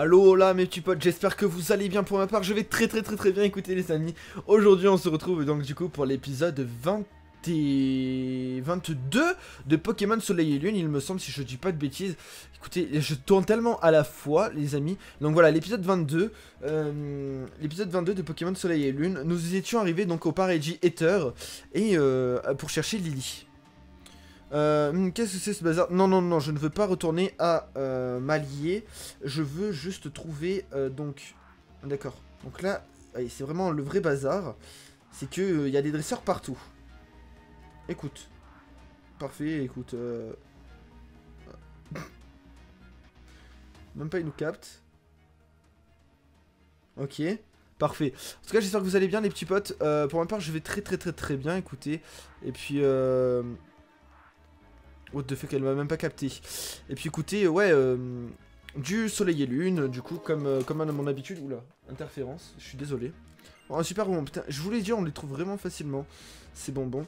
Allô là mes petits potes, j'espère que vous allez bien. Pour ma part je vais très bien. Écoutez les amis, aujourd'hui on se retrouve donc du coup pour l'épisode 22 de Pokémon Soleil et Lune, il me semble, si je dis pas de bêtises. Écoutez, je tourne tellement à la fois les amis. Donc voilà, l'épisode 22 de Pokémon Soleil et Lune. Nous étions arrivés donc au Paradis Ether et pour chercher Lily. Qu'est-ce que c'est ce bazar? Non, je ne veux pas retourner à m'allier. Je veux juste trouver, donc... D'accord. Donc là, c'est vraiment le vrai bazar. C'est que y a des dresseurs partout. Écoute. Parfait, écoute. Même pas il nous capte. Ok. Parfait. En tout cas, j'espère que vous allez bien les petits potes. Pour ma part, je vais très bien, écoutez. Et puis... What the fuck, elle m'a même pas capté. Et puis écoutez, ouais, du soleil et lune, du coup, comme à mon habitude. Oula, interférence, je suis désolé. Oh, super bon, putain, je vous l'ai dit, on les trouve vraiment facilement. C'est bonbon.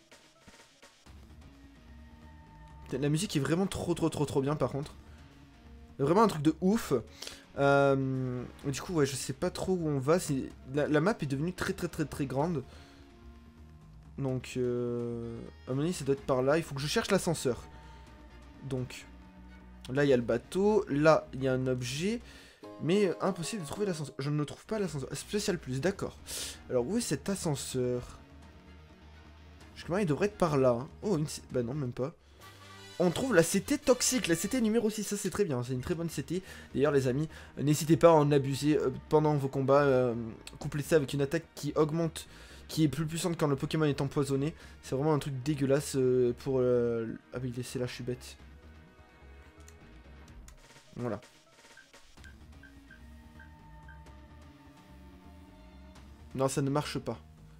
La musique est vraiment trop bien par contre. Vraiment un truc de ouf. Du coup, ouais, je sais pas trop où on va. La map est devenue très grande. Donc, à mon avis, ça doit être par là. Il faut que je cherche l'ascenseur. Donc, là, il y a le bateau. Là, il y a un objet. Mais impossible de trouver l'ascenseur. Je ne trouve pas l'ascenseur. Spécial plus, d'accord. Alors, où est cet ascenseur? Jusqu'à il devrait être par là. Hein. Oh, bah non, même pas. On trouve la CT toxique, la CT numéro 6, ça c'est très bien, c'est une très bonne CT. D'ailleurs les amis, n'hésitez pas à en abuser pendant vos combats. Couplez ça avec une attaque qui augmente, qui est plus puissante quand le Pokémon est empoisonné. C'est vraiment un truc dégueulasse pour... Ah oui, c'est là, je suis bête. Voilà. Non, ça ne marche pas.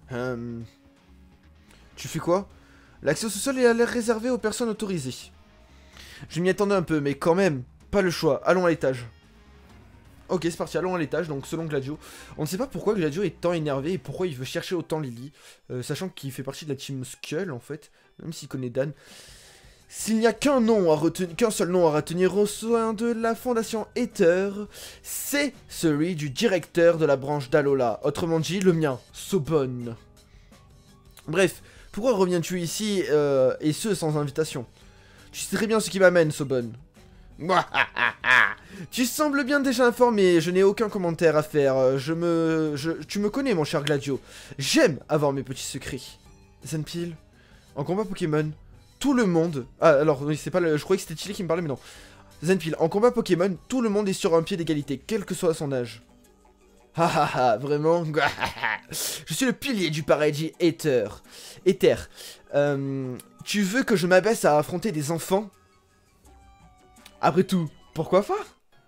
Tu fais quoi? L'accès au sous-sol est à l'air réservé aux personnes autorisées. Je m'y attendais un peu, mais quand même, pas le choix. Allons à l'étage. Ok, c'est parti, allons à l'étage. Donc, selon Gladio, on ne sait pas pourquoi Gladio est tant énervé et pourquoi il veut chercher autant Lily. Sachant qu'il fait partie de la team Skull, en fait. Même s'il connaît Dan. S'il n'y a qu'un seul nom à retenir au sein de la Fondation Ether, c'est celui du directeur de la branche d'Alola. Autrement dit, le mien, Sobonne. Bref. Pourquoi reviens-tu ici, et ce, sans invitation? Tu sais très bien ce qui m'amène, Sobonne. Tu sembles bien déjà informé, je n'ai aucun commentaire à faire. Tu me connais, mon cher Gladio. J'aime avoir mes petits secrets. Zenpil, en combat Pokémon, tout le monde... Ah, alors, oui, c'est pas le... Je croyais que c'était Chili qui me parlait, mais non. Zenpil, en combat Pokémon, tout le monde est sur un pied d'égalité, quel que soit son âge. Vraiment? Je suis le pilier du paradis Ether. Tu veux que je m'abaisse à affronter des enfants? Après tout, pourquoi pas?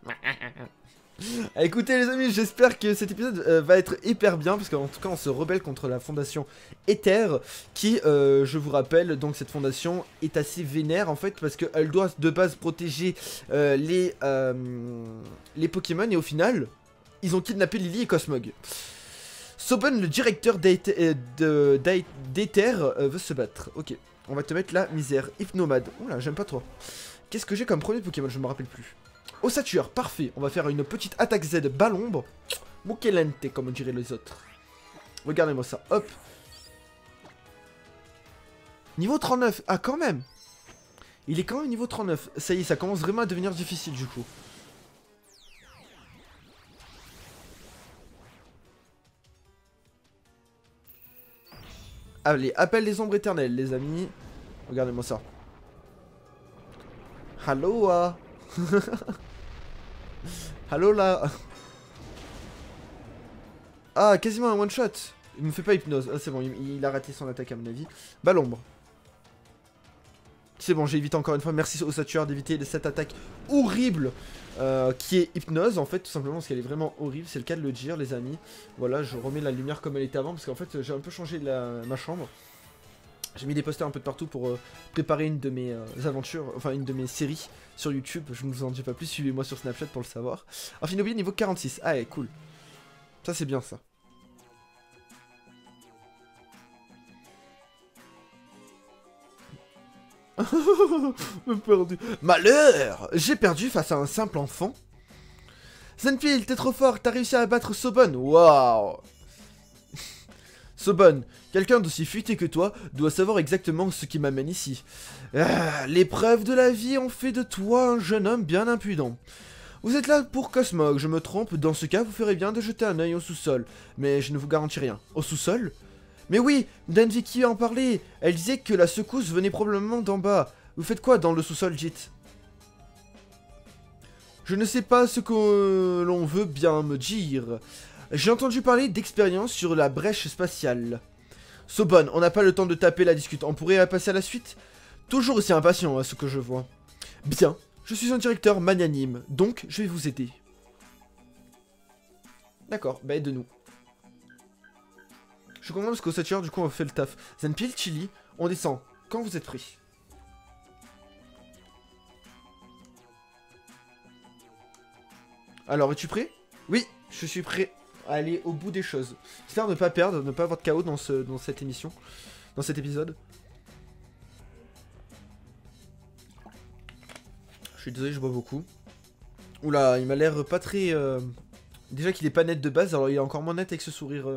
Écoutez les amis, j'espère que cet épisode va être hyper bien, parce qu'en tout cas on se rebelle contre la fondation Ether, qui, je vous rappelle, donc cette fondation est assez vénère en fait, parce qu'elle doit de base protéger les Pokémon, et au final... Ils ont kidnappé Lily et Cosmog. Sobonne, le directeur d'Ether, veut se battre. Ok, on va te mettre la misère. Hypnomade. Oula, j'aime pas trop. Qu'est-ce que j'ai comme premier Pokémon? Je me rappelle plus. Ossature, parfait. On va faire une petite attaque Z Ballombre. Mokelente, comme diraient les autres. Regardez-moi ça. Hop. Niveau 39. Ah, quand même. Il est quand même niveau 39. Ça y est, ça commence vraiment à devenir difficile du coup. Allez, appelle les ombres éternelles, les amis. Regardez-moi ça. Hallo. Hallo là. Ah, quasiment un one-shot. Il me fait pas hypnose. Ah, c'est bon, il a raté son attaque à mon avis. Ballombre. C'est bon, j'ai évité encore une fois. Merci au Ossature d'éviter cette attaque horrible qui est hypnose, en fait, tout simplement parce qu'elle est vraiment horrible. C'est le cas de le dire, les amis. Voilà, je remets la lumière comme elle était avant parce qu'en fait, j'ai un peu changé ma chambre. J'ai mis des posters un peu de partout pour préparer une de mes aventures, enfin une de mes séries sur YouTube. Je ne vous en dis pas plus, suivez-moi sur Snapchat pour le savoir. Infinobie niveau 46. Ah, ouais, cool. Ça, c'est bien ça. Perdu. Malheur! J'ai perdu face à un simple enfant. Zenfil, t'es trop fort, t'as réussi à battre Sobon. Waouh. Sobon, quelqu'un d'aussi futé que toi doit savoir exactement ce qui m'amène ici. Ah, l'épreuve de la vie ont fait de toi un jeune homme bien impudent. Vous êtes là pour Cosmog, je me trompe, dans ce cas vous ferez bien de jeter un œil au sous-sol. Mais je ne vous garantis rien. Au sous-sol? Mais oui, Danviki en parlait. Elle disait que la secousse venait probablement d'en bas. Vous faites quoi dans le sous-sol, Jit? Je ne sais pas ce que l'on veut bien me dire. J'ai entendu parler d'expériences sur la brèche spatiale. Sobon, on n'a pas le temps de taper la discute. On pourrait passer à la suite? Toujours aussi impatient à ce que je vois. Bien, je suis un directeur magnanime, donc je vais vous aider. D'accord, bah aide-nous. Je comprends parce qu'au Sature, du coup, on fait le taf. Zenpil, Chili, on descend. Quand vous êtes prêts. Alors, es-tu prêt? Oui, je suis prêt à aller au bout des choses. J'espère ne pas perdre, ne pas avoir de chaos dans cette émission. Dans cet épisode. Je suis désolé, je bois beaucoup. Oula, il m'a l'air pas très... Déjà qu'il est pas net de base, alors il est encore moins net avec ce sourire...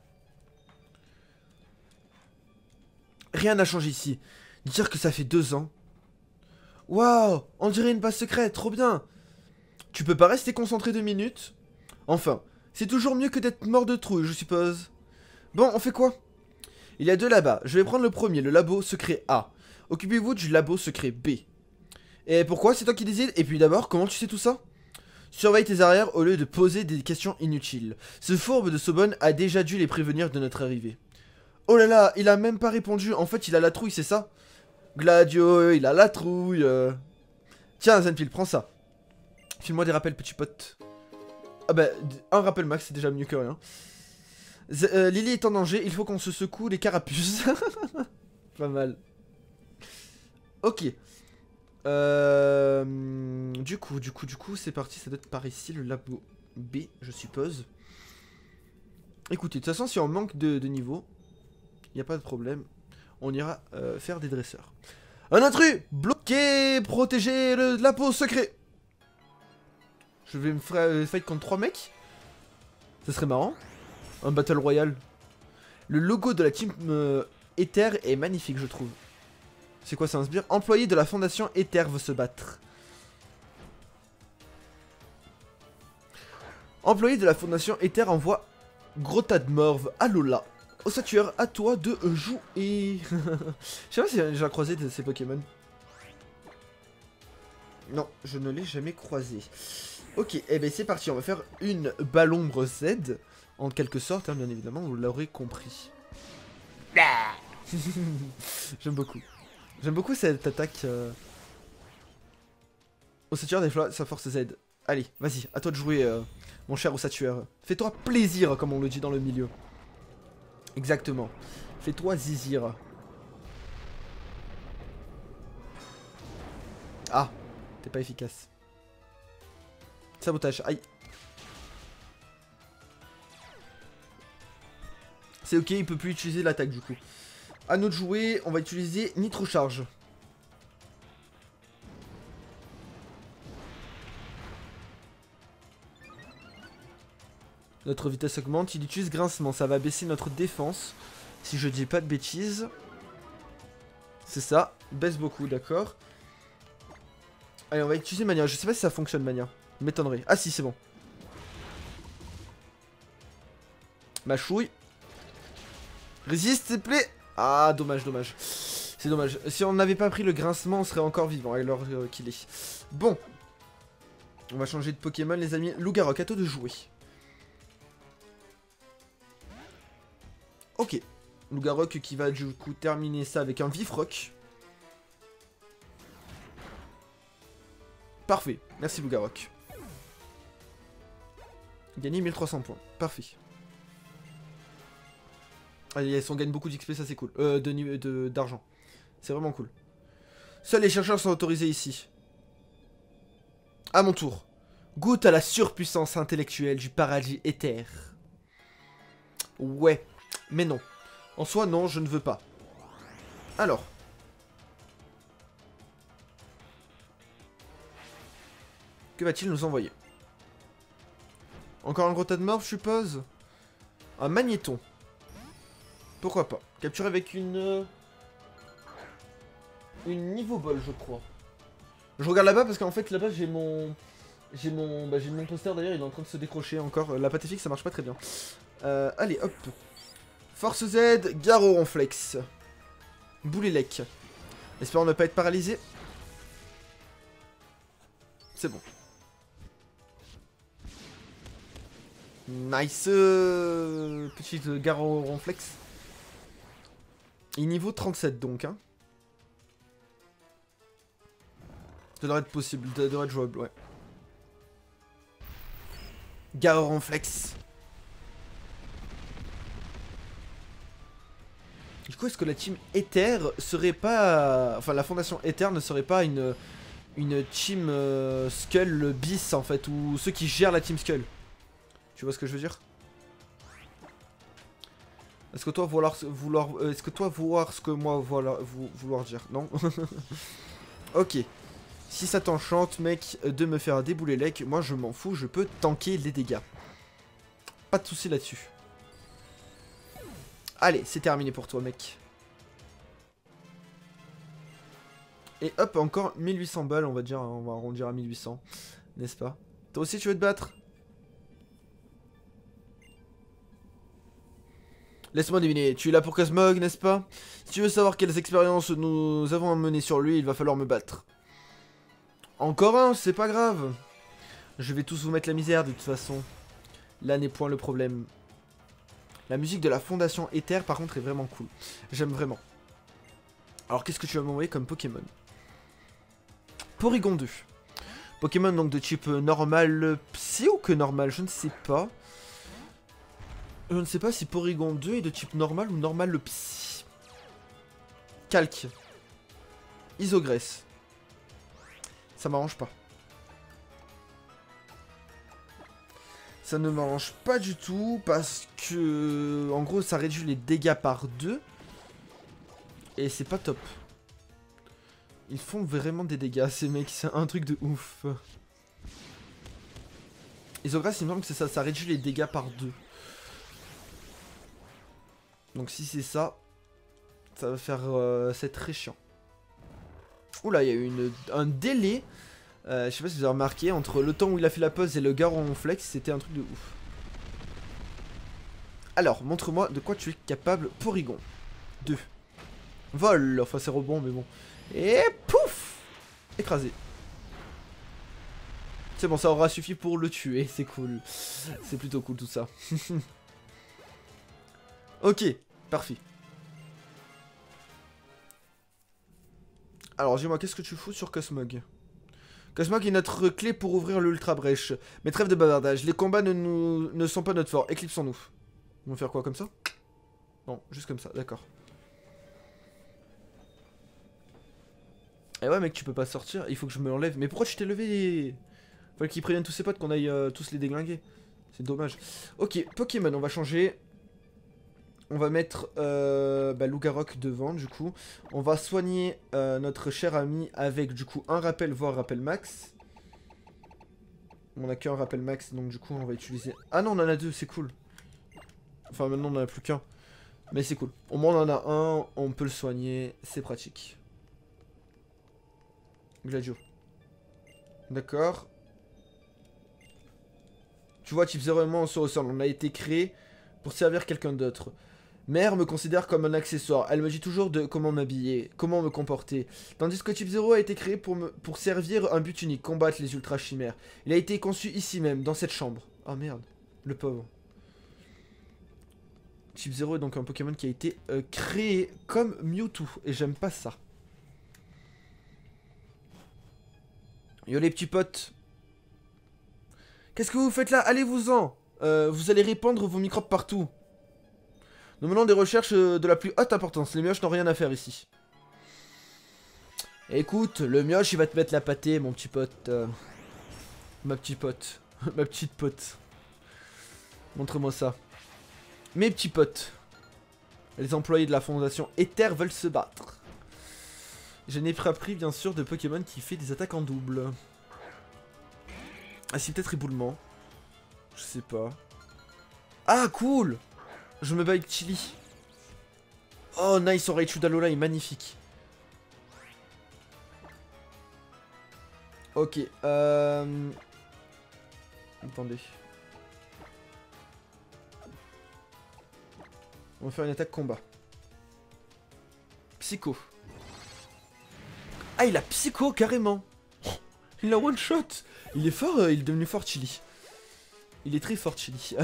Rien n'a changé ici. Dire que ça fait 2 ans. Waouh, on dirait une base secrète, trop bien. Tu peux pas rester concentré 2 minutes? Enfin, c'est toujours mieux que d'être mort de trouille, je suppose. Bon, on fait quoi? Il y a 2 là-bas. Je vais prendre le premier, le labo secret A. Occupez-vous du labo secret B. Et pourquoi? C'est toi qui décides? Et puis d'abord, comment tu sais tout ça? Surveille tes arrières au lieu de poser des questions inutiles. Ce fourbe de Sobon a déjà dû les prévenir de notre arrivée. Oh là là, il a même pas répondu. En fait, il a la trouille, c'est ça? Gladio, il a la trouille. Tiens, Zenpil, prends ça. File-moi des rappels, petit pote. Ah bah, un rappel max, c'est déjà mieux que rien. Lily est en danger, il faut qu'on se secoue les carapuces. Pas mal. Ok. Du coup, c'est parti, ça doit être par ici, le labo B, je suppose. Écoutez, de toute façon, si on manque de niveau, il n'y a pas de problème. On ira faire des dresseurs. Un intrus! Bloqué! Protéger le labo secret! Je vais me fight contre 3 mecs? Ça serait marrant. Un battle royal. Le logo de la team Ether est magnifique, je trouve. C'est quoi, ça inspire? Employé de la fondation Ether veut se battre. Employé de la fondation Ether envoie gros tas de morve à Lola. Au Sature, à toi de jouer. Je sais pas si j'ai déjà croisé de ces Pokémon. Non, je ne l'ai jamais croisé. Ok, et eh ben c'est parti, on va faire une Ballombre Z. En quelque sorte, hein, bien évidemment, vous l'aurez compris. J'aime beaucoup. J'aime beaucoup cette attaque. Ossature déploie sa force Z. Allez, vas-y, à toi de jouer, mon cher Ossatueur. Fais-toi plaisir, comme on le dit dans le milieu. Exactement. Fais-toi zizir. Ah, t'es pas efficace. Sabotage, aïe. C'est ok, il peut plus utiliser l'attaque du coup. À nous de jouer, on va utiliser Nitro Charge. Notre vitesse augmente, il utilise grincement, ça va baisser notre défense. Si je dis pas de bêtises. C'est ça, baisse beaucoup, d'accord. Allez, on va utiliser Mania, je sais pas si ça fonctionne Mania. M'étonnerait. Ah si, c'est bon. Ma chouille. Résiste, s'il te plaît. Ah, dommage, dommage. C'est dommage. Si on n'avait pas pris le grincement, on serait encore vivant, alors qu'il est. Bon. On va changer de Pokémon, les amis. Lougarok, à toi de jouer. Ok. Lougarok qui va du coup terminer ça avec un vif rock. Parfait. Merci Lougarok. Gagner 1300 points. Parfait. Allez, yes, on gagne beaucoup d'XP, ça c'est cool. D'argent. C'est vraiment cool. Seuls les chercheurs sont autorisés ici. À mon tour. Goûte à la surpuissance intellectuelle du paradis éther. Ouais. Mais non. En soi, non, je ne veux pas. Alors. Que va-t-il nous envoyer? Encore un gros tas de morts, je suppose. Un magnéton. Pourquoi pas. Capturer avec une niveau ball, je crois. Je regarde là-bas parce qu'en fait, là-bas, j'ai mon poster d'ailleurs, il est en train de se décrocher encore. La pâte fixe, ça marche pas très bien. Allez, hop. Force Z, Garo Ronflex. Boulélec. Espérons ne pas être paralysé. C'est bon. Nice. Petite Garo Ronflex. Et niveau 37 donc, hein. Ça devrait être possible, ça devrait être jouable, ouais. Garo Ronflex. Du coup, est-ce que la team Ether serait pas... Enfin, la fondation Ether ne serait pas une team Skull bis, en fait, ou ceux qui gèrent la team Skull? Tu vois ce que je veux dire? Est-ce que toi vouloir ce que moi vouloir dire? Non. Ok. Si ça t'enchante, mec, de me faire débouler lec, moi je m'en fous, je peux tanker les dégâts. Pas de soucis là-dessus. Allez, c'est terminé pour toi, mec. Et hop, encore 1800 balles, on va dire, on va arrondir à 1800, n'est-ce pas? Toi aussi, tu veux te battre? Laisse-moi deviner, tu es là pour Cosmog, n'est-ce pas? Si tu veux savoir quelles expériences nous avons à mener sur lui, il va falloir me battre. Encore un, c'est pas grave. Je vais tous vous mettre la misère de toute façon. Là n'est point le problème. La musique de la fondation Ether par contre est vraiment cool. J'aime vraiment. Alors qu'est-ce que tu vas m'envoyer comme Pokémon? Porygon 2. Pokémon donc de type normal psy ou que normal, je ne sais pas. Je ne sais pas si Porygon 2 est de type normal ou normal le psy. Calque. Isogresse. Ça m'arrange pas. Ça ne m'arrange pas du tout parce que... En gros, ça réduit les dégâts par 2. Et c'est pas top. Ils font vraiment des dégâts, ces mecs. C'est un truc de ouf. Isogresse, il me semble que c'est ça. Ça réduit les dégâts par 2. Donc si c'est ça, ça va faire... c'est très chiant. Oula, il y a eu un délai. Je sais pas si vous avez remarqué, entre le temps où il a fait la pause et le Garo Ronflex, c'était un truc de ouf. Alors, montre-moi de quoi tu es capable, Porygon. 2. Vol, enfin c'est rebond, mais bon. Et pouf! Écrasé. C'est bon, ça aura suffi pour le tuer, c'est cool. C'est plutôt cool tout ça. Ok, parfait. Alors, dis-moi, qu'est-ce que tu fous sur Cosmog? Cosmog est notre clé pour ouvrir l'ultra brèche. Mais trêve de bavardage, les combats ne sont pas notre fort, éclipsons-nous. On va faire quoi, comme ça? Non, juste comme ça, d'accord. Eh ouais mec, tu peux pas sortir, il faut que je me l'enlève. Mais pourquoi tu t'es levé? Fallait qu'ils préviennent tous ses potes qu'on aille tous les déglinguer. C'est dommage. Ok, Pokémon, on va changer. On va mettre Lougarok devant du coup. On va soigner notre cher ami avec du coup un rappel, voire rappel max. On a qu'un rappel max, donc du coup on va utiliser... Ah non, on en a deux, c'est cool. Enfin maintenant on en a plus qu'un. Mais c'est cool. Au moins on en a un, on peut le soigner, c'est pratique. Gladio. D'accord. Tu vois, type 0 on se ressemble. On a été créé pour servir quelqu'un d'autre. Mère me considère comme un accessoire. Elle me dit toujours de comment m'habiller, comment me comporter. Tandis que Type 0 a été créé pour servir un but unique, combattre les ultra chimères. Il a été conçu ici même, dans cette chambre. Oh merde, le pauvre. Type 0 est donc un Pokémon qui a été créé comme Mewtwo. Et j'aime pas ça. Yo les petits potes. Qu'est-ce que vous faites là? Allez-vous-en. Vous allez répandre vos microbes partout. Nous menons des recherches de la plus haute importance. Les mioches n'ont rien à faire ici. Écoute, le mioche il va te mettre la pâtée, mon petit pote. Ma petite pote. Ma petite pote. Montre-moi ça. Mes petits potes. Les employés de la fondation Ether veulent se battre. Je n'ai pas pris bien sûr de Pokémon qui fait des attaques en double. Ah si, peut-être éboulement. Je sais pas. Ah, cool! Je me bats avec Chili. Oh, nice, son Raichu d'Alola est magnifique. Ok, attendez. On va faire une attaque combat. Psycho. Ah, il a Psycho, carrément. Il a one shot. Il est fort, il est devenu fort, Chili. Il est très fort, Chili.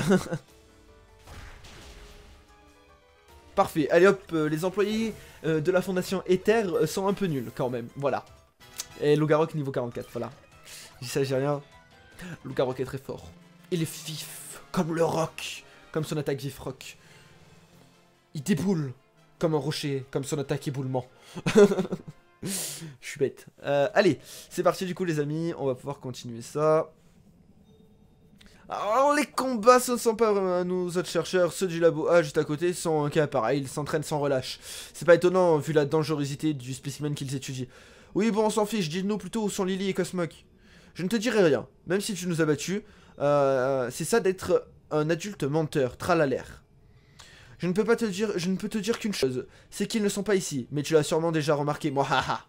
Parfait. Allez hop, les employés de la fondation Ether sont un peu nuls, quand même. Voilà. Et Logarok niveau 44, voilà. J'y sais, j'ai rien. Logarok est très fort. Il est vif, comme le roc. Comme son attaque vif roc. Il déboule, comme un rocher, comme son attaque éboulement. Je suis bête. Allez, c'est parti du coup les amis, on va pouvoir continuer ça. Alors les combats, ce ne sont pas vraiment nos autres chercheurs, ceux du labo A juste à côté sont un cas pareil, ils s'entraînent sans relâche. C'est pas étonnant vu la dangerosité du spécimen qu'ils étudient. Oui bon on s'en fiche, dites-nous plutôt où sont Lily et Cosmog. Je ne te dirai rien, même si tu nous as battus, c'est ça d'être un adulte menteur, tralalaire. Je ne peux te dire qu'une chose, c'est qu'ils ne sont pas ici, mais tu l'as sûrement déjà remarqué, moi haha.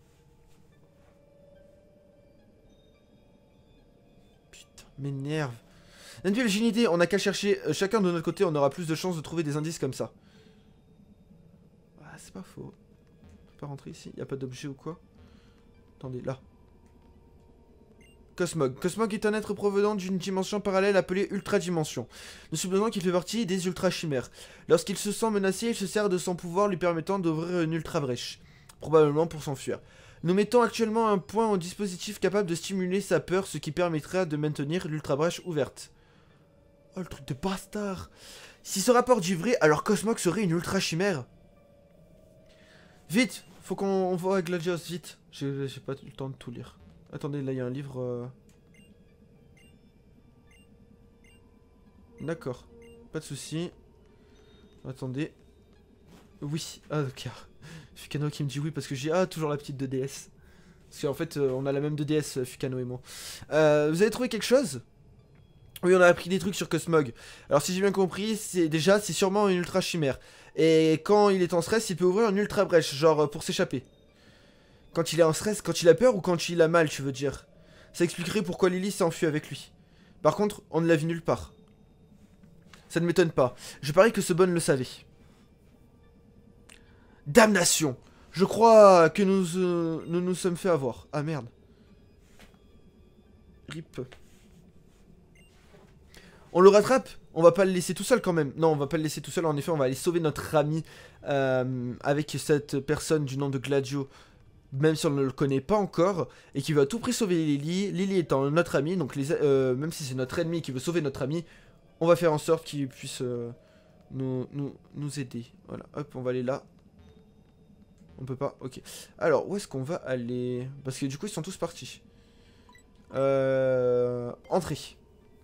Putain, m'énerve. Nenduel, j'ai une idée, on n'a qu'à chercher chacun de notre côté, on aura plus de chances de trouver des indices comme ça. Ah, c'est pas faux. On peut pas rentrer ici, y a pas d'objet ou quoi? Attendez, là. Cosmog. Cosmog est un être provenant d'une dimension parallèle appelée Ultra Dimension. Nous supposons qu'il fait partie des Ultra Chimères. Lorsqu'il se sent menacé, il se sert de son pouvoir lui permettant d'ouvrir une Ultra Brèche. Probablement pour s'enfuir. Nous mettons actuellement un point au dispositif capable de stimuler sa peur, ce qui permettra de maintenir l'Ultra Brèche ouverte. Oh, le truc de bastard! Si ce rapport dit vrai, alors Cosmog serait une Ultra Chimère. Vite! Faut qu'on voit avec Gladios, vite. J'ai pas eu le temps de tout lire. Attendez, là il y a un livre... D'accord. Pas de soucis. Attendez. Oui. Ah, ok. Fukano qui me dit oui parce que j'ai... Ah, toujours la petite 2DS. Parce qu'en fait, on a la même 2DS, Fukano et moi. Vous avez trouvé quelque chose? Oui, on a appris des trucs sur Cosmog. Alors, si j'ai bien compris, c'est sûrement une ultra chimère. Et quand il est en stress, il peut ouvrir une ultra brèche, genre pour s'échapper. Quand il est en stress, quand il a peur ou quand il a mal, tu veux dire. Ça expliquerait pourquoi Lily s'est enfuie avec lui. Par contre, on ne l'a vu nulle part. Ça ne m'étonne pas. Je parie que ce bon le savait. Damnation! Je crois que nous nous sommes fait avoir. Ah merde. RIP. On le rattrape? On va pas le laisser tout seul quand même. Non, on va pas le laisser tout seul. En effet, on va aller sauver notre ami avec cette personne du nom de Gladio. Même si on ne le connaît pas encore, et qui veut à tout prix sauver Lily. Lily étant notre ami, donc même si c'est notre ennemi qui veut sauver notre ami, on va faire en sorte qu'il puisse nous aider. Voilà, hop, on va aller là. On peut pas, ok. Alors, où est-ce qu'on va aller? Parce que du coup, ils sont tous partis. Entrée.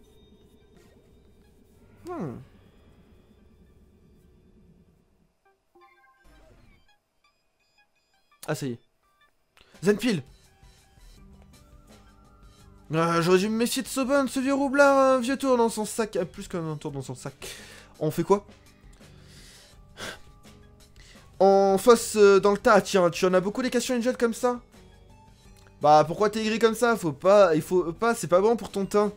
Ah, ça y est. Zenpil! J'aurais dû me méfier de Sobon, ce vieux roublard, un vieux tour dans son sac. Plus qu'un tour dans son sac. On fait quoi? On fosse dans le tas, tiens. Tu en as beaucoup des questions Angel comme ça? Bah, pourquoi t'es aigri comme ça? Il faut pas, c'est pas bon pour ton teint.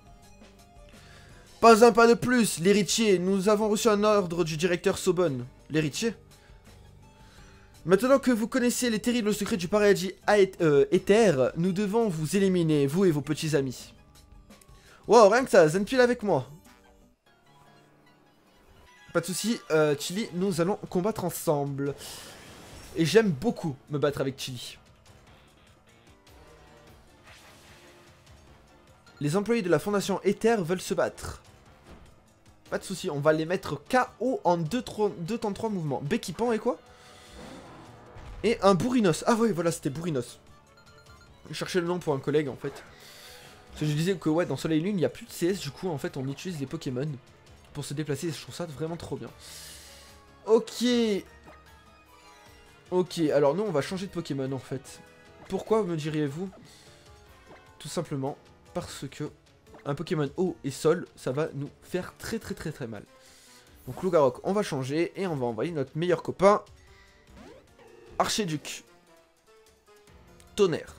Pas un pas de plus, l'héritier. Nous avons reçu un ordre du directeur Sobon. L'héritier? Maintenant que vous connaissez les terribles secrets du paradis Ether, nous devons vous éliminer, vous et vos petits amis. Wow, rien que ça, Zenpil avec moi. Pas de soucis, Chili, nous allons combattre ensemble. Et j'aime beaucoup me battre avec Chili. Les employés de la fondation Ether veulent se battre. Pas de soucis, on va les mettre KO en 2 temps 3 mouvements. Béquipant et quoi? Et un Bourrinos. Ah ouais, voilà, c'était Bourrinos. Je cherchais le nom pour un collègue, en fait. Parce que je disais que, ouais, dans Soleil et Lune, il n'y a plus de CS. Du coup, en fait, on utilise les Pokémon pour se déplacer. Je trouve ça vraiment trop bien. Ok. Ok, alors nous, on va changer de Pokémon, en fait. Pourquoi, me diriez-vous? Tout simplement parce que un Pokémon eau et sol, ça va nous faire très mal. Donc Lougarok, on va changer et on va envoyer notre meilleur copain, Archiduc. Tonnerre.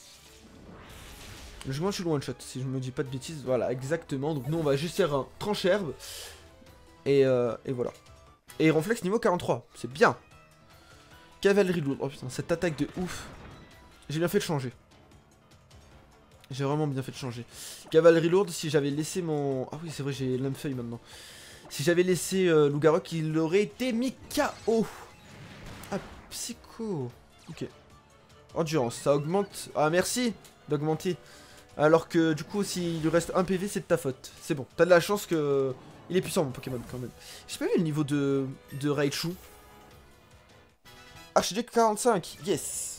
Je suis le one shot, si je me dis pas de bêtises. Voilà, exactement. Donc nous, on va juste faire un tranche-herbe. Et voilà. Et Ronflex niveau 43, c'est bien. Cavalerie lourde. Oh putain, cette attaque de ouf. J'ai bien fait de changer. J'ai vraiment bien fait de changer. Cavalerie lourde, si j'avais laissé mon... Ah oui, c'est vrai, j'ai l'âme-feuille maintenant. Si j'avais laissé Lougarok, il aurait été mis KO. Ah, psycho. Ok. Endurance, ça augmente. Ah, merci d'augmenter. Alors que du coup, s'il lui reste un PV, c'est de ta faute. C'est bon, t'as de la chance que... Il est puissant, mon Pokémon, quand même. J'ai pas vu le niveau de Raichu. Archiduc 45, yes.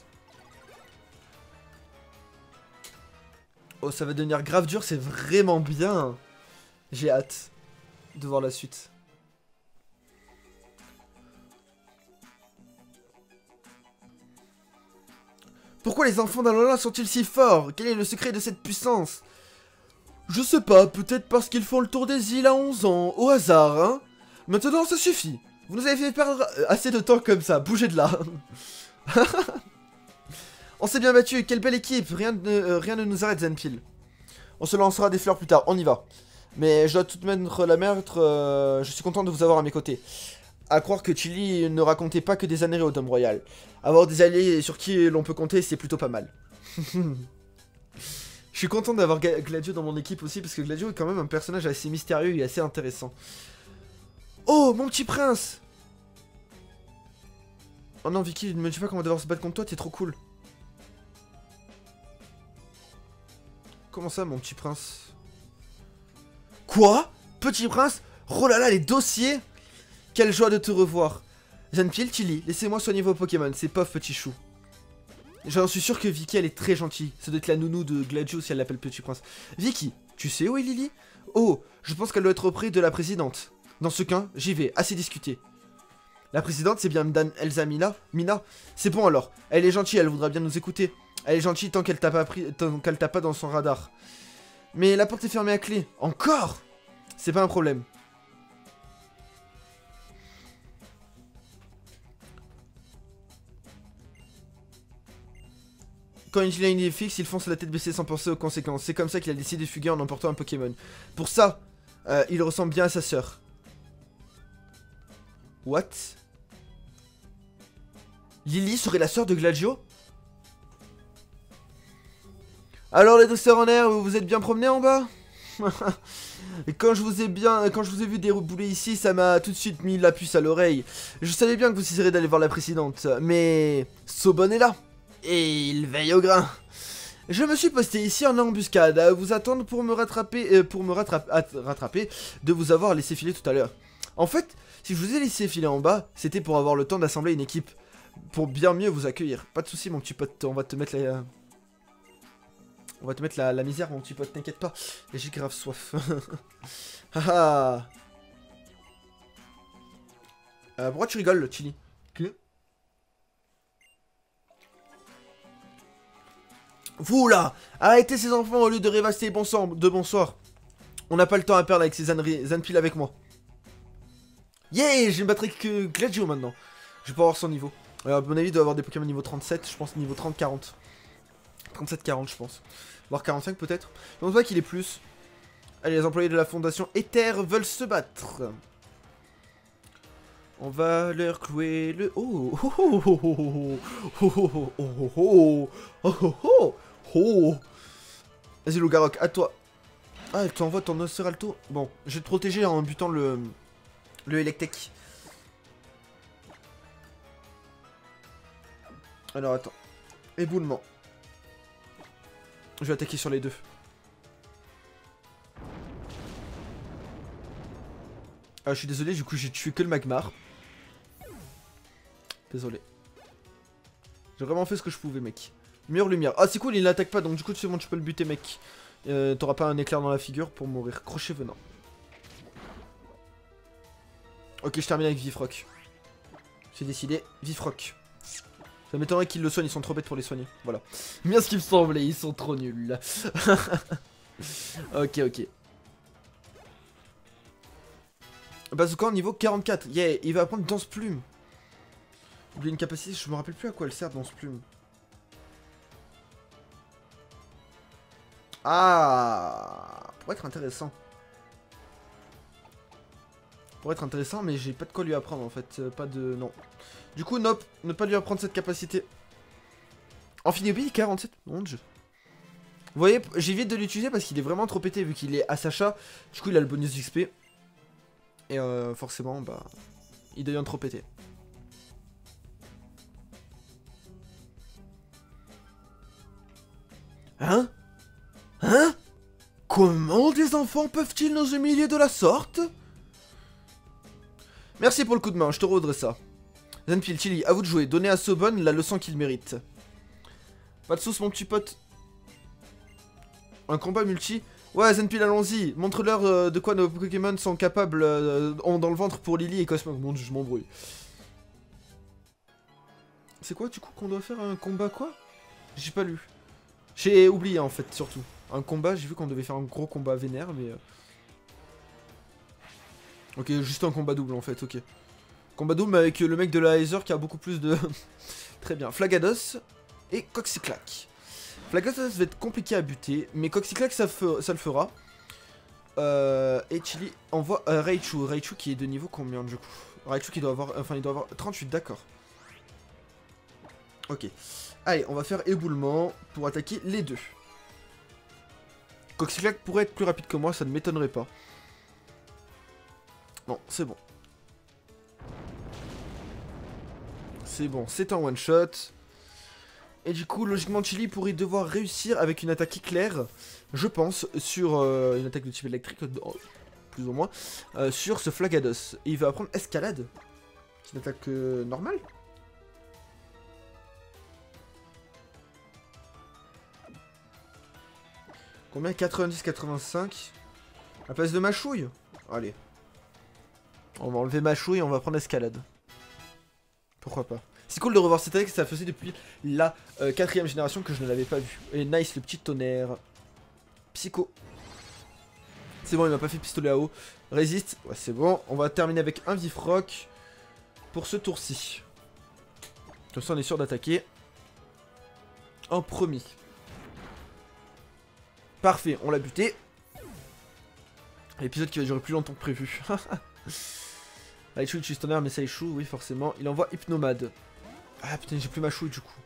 Oh, ça va devenir grave dur, c'est vraiment bien. J'ai hâte de voir la suite. Pourquoi les enfants d'Alola sont-ils si forts? Quel est le secret de cette puissance? Je sais pas, peut-être parce qu'ils font le tour des îles à 11 ans, au hasard, hein. Maintenant, ça suffit. Vous nous avez fait perdre assez de temps comme ça, bougez de là. On s'est bien battu, quelle belle équipe, rien ne nous arrête, Zenpil. On se lancera des fleurs plus tard, on y va. Mais je dois tout de même la mettre, je suis content de vous avoir à mes côtés. À croire que Chili ne racontait pas que des âneries au Dôme Royal. Avoir des alliés sur qui l'on peut compter, c'est plutôt pas mal. Je suis content d'avoir Gladio dans mon équipe aussi, parce que Gladio est quand même un personnage assez mystérieux et assez intéressant. Oh, mon petit prince! Oh non, Vicky, ne me dis pas qu'on va devoir se battre contre toi, t'es trop cool. Comment ça, mon petit prince? Quoi? Petit prince? Oh là là, les dossiers! Quelle joie de te revoir. Zenpil, Chili, laissez-moi soigner vos Pokémon, c'est pauvre petit chou. J'en suis sûr que Vicky, elle est très gentille. Ça doit être la nounou de Gladio si elle l'appelle Petit Prince. Vicky, tu sais où est Lily? Oh, je pense qu'elle doit être auprès de la présidente. Dans ce cas, j'y vais, assez discuté. La présidente, c'est bien Madame Elsa Mina? C'est bon alors. Elle est gentille, elle voudra bien nous écouter. Elle est gentille tant qu'elle t'a pas dans son radar. Mais la porte est fermée à clé. Encore? C'est pas un problème. Quand il a une idée fixe, il fonce la tête baissée sans penser aux conséquences. C'est comme ça qu'il a décidé de fuguer en emportant un Pokémon. Pour ça, il ressemble bien à sa sœur. What? Lily serait la sœur de Gladio? Alors les deux sœurs en air, vous vous êtes bien promenés en bas? Et quand je vous ai vu dérouler ici, ça m'a tout de suite mis la puce à l'oreille. Je savais bien que vous essayeriez d'aller voir la présidente, mais Sobon est là. Et il veille au grain. Je me suis posté ici en embuscade à vous attendre pour me rattraper, de vous avoir laissé filer tout à l'heure. En fait, si je vous ai laissé filer en bas, c'était pour avoir le temps d'assembler une équipe. Pour bien mieux vous accueillir. Pas de soucis mon petit pote, on va te mettre la... On va te mettre la misère mon petit pote, t'inquiète pas. Et j'ai grave soif. Haha. Pourquoi tu rigoles, Chili? Vous là, arrêtez ces enfants au lieu de rêvasser bonsoir. On n'a pas le temps à perdre avec ces Zenpil avec moi. Yeah, je vais me battre avec Gladio maintenant. Je vais pas avoir son niveau. Alors, à mon avis, il doit avoir des Pokémon niveau 37, je pense niveau 30-40. 37-40 je pense. Voire 45 peut-être. Je pense pas qu'il est plus. Allez, les employés de la fondation Ether veulent se battre. On va leur clouer le... Oh oh oh oh oh oh oh oh oh oh oh. Vas-y Lougarok, à toi. Ah, elle t'envoie ton Nosferalto. Bon, je vais te protéger en butant le Electek. Alors attends. Éboulement. Je vais attaquer sur les deux. Ah, je suis désolé, du coup j'ai tué que le Magmar. Désolé. J'ai vraiment fait ce que je pouvais, mec. Mur lumière. Ah, c'est cool, il n'attaque pas, donc du coup c'est bon, tu peux le buter, mec. T'auras pas un éclair dans la figure pour mourir. Crochet venant. Ok, je termine avec Vifroc. J'ai décidé, Vifroc. Ça m'étonnerait qu'ils le soignent, ils sont trop bêtes pour les soigner. Voilà. Bien ce qu'il me semblait, ils sont trop nuls. Ok, ok. Bazooka niveau 44. Yeah, il va apprendre Danse Plume. Oublier une capacité, je me rappelle plus à quoi elle sert Danse Plume. Ah, pourrait être intéressant. Pourrait être intéressant, mais j'ai pas de quoi lui apprendre en fait. Pas de... Non. Du coup, nope, ne pas lui apprendre cette capacité. Amphibiopie 47, mon dieu. Vous voyez, j'évite de l'utiliser parce qu'il est vraiment trop pété vu qu'il est à Sacha. Du coup, il a le bonus XP. Et forcément, bah, il devient trop pété. Hein? Hein? Comment des enfants peuvent-ils nous humilier de la sorte? Merci pour le coup de main, je te redresse ça. Zenpil, Chili, à vous de jouer. Donnez à Sobon la leçon qu'il mérite. Pas de sauce, mon petit pote. Un combat multi. Ouais, Zenpil, allons-y. Montre-leur de quoi nos Pokémon sont capables dans le ventre pour Lily et Cosmo. Mon dieu, je m'embrouille. C'est quoi, du coup, qu'on doit faire un combat quoi? J'ai pas lu. J'ai oublié, en fait, surtout. Un combat, j'ai vu qu'on devait faire un gros combat vénère, mais... Ok, juste un combat double, en fait, ok. Combat double avec le mec de la Heiser qui a beaucoup plus de... Très bien. Flagados et Coxyclac. Flagados va être compliqué à buter, mais Coxyclac ça le fera. Et Chili envoie Raichu. Raichu qui est de niveau combien du coup? Raichu qui doit avoir... Enfin, il doit avoir 38, d'accord. Ok. Allez, on va faire éboulement pour attaquer les deux. Coxyclac pourrait être plus rapide que moi, ça ne m'étonnerait pas. Non, c'est bon. C'est bon, c'est un one shot. Et du coup, logiquement, Chili pourrait devoir réussir avec une attaque éclair, je pense, sur une attaque de type électrique, plus ou moins, sur ce Flagados. Et il va apprendre Escalade. C'est une attaque normale. Combien? 90-85. À la place de Machouille. Allez. On va enlever Machouille et on va prendre Escalade. Pourquoi pas. C'est cool de revoir cette attaque, ça faisait depuis la 4ème génération que je ne l'avais pas vu. Et nice, le petit tonnerre. Psycho. C'est bon, il m'a pas fait pistolet à eau. Résiste. Ouais, c'est bon. On va terminer avec un Vifroc pour ce tour-ci. Comme ça, on est sûr d'attaquer en premier. Parfait, on l'a buté. L'épisode qui va durer plus longtemps que prévu. Raichu utilise tonnerre, mais ça échoue, oui, forcément. Il envoie Hypnomade. Ah putain, j'ai plus ma chouille du coup.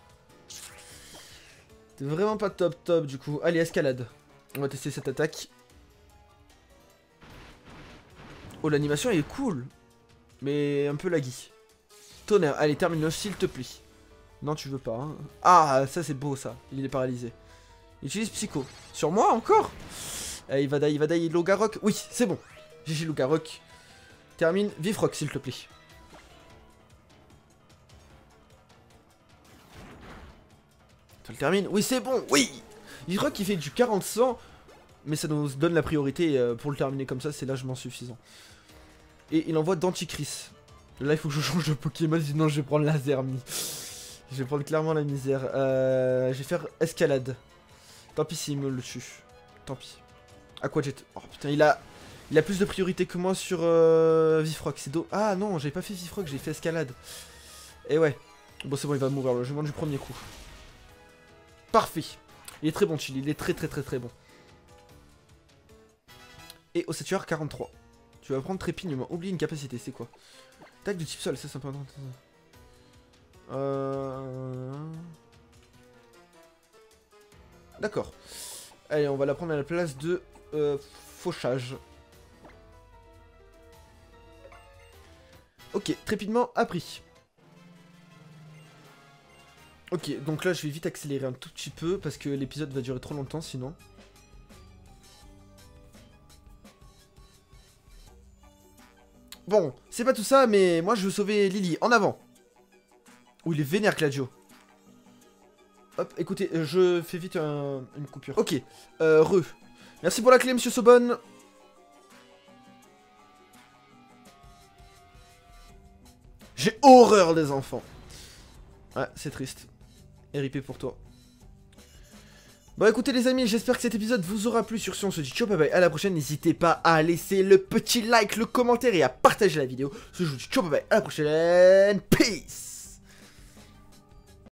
C'est vraiment pas top du coup. Allez, escalade. On va tester cette attaque. Oh, l'animation elle est cool. Mais un peu laggy. Tonnerre, allez, termine-le s'il te plaît. Non, tu veux pas. Hein. Ah, ça c'est beau ça. Il est paralysé. Il utilise Psycho. Sur moi encore? Il va die, Logarok. Oui, c'est bon. GG Logarok. Termine Vifroc s'il te plaît. Ça le termine. Oui, c'est bon. Oui. Vifroc qui fait du 40-100. Mais ça nous donne la priorité pour le terminer comme ça. C'est largement suffisant. Et il envoie Denticris. Là, il faut que je change de Pokémon. Sinon, je vais prendre Lazermi. Je vais prendre clairement la misère. Je vais faire Escalade. Tant pis s'il me le tue. Tant pis. Aquajet. Oh putain, il a plus de priorité que moi sur Vifroc. C'est do... Ah non, j'ai pas fait Vifroc, j'ai fait Escalade. Et ouais. Bon, c'est bon, il va mourir. Le jugement du premier coup. Parfait. Il est très bon, Chili. Il est très bon. Et au tueur 43. Tu vas prendre Trépignement. Oublie une capacité, c'est quoi? Attaque de type sol, ça c'est un peu important. D'accord. Allez, on va la prendre à la place de fauchage. Ok, trépidement appris. Ok, donc là je vais vite accélérer un tout petit peu parce que l'épisode va durer trop longtemps sinon. Bon, c'est pas tout ça, mais moi je veux sauver Lily. En avant. Ouh, il est vénère, Gladio. Hop, écoutez, je fais vite une coupure. Ok, Merci pour la clé, monsieur Sobon. J'ai horreur des enfants. Ouais, c'est triste. RIP pour toi. Bon écoutez les amis, j'espère que cet épisode vous aura plu. Sur ce, on se dit ciao, bye bye, à la prochaine. N'hésitez pas à laisser le petit like, le commentaire et à partager la vidéo. Je vous dis ciao, bye bye, à la prochaine. Peace.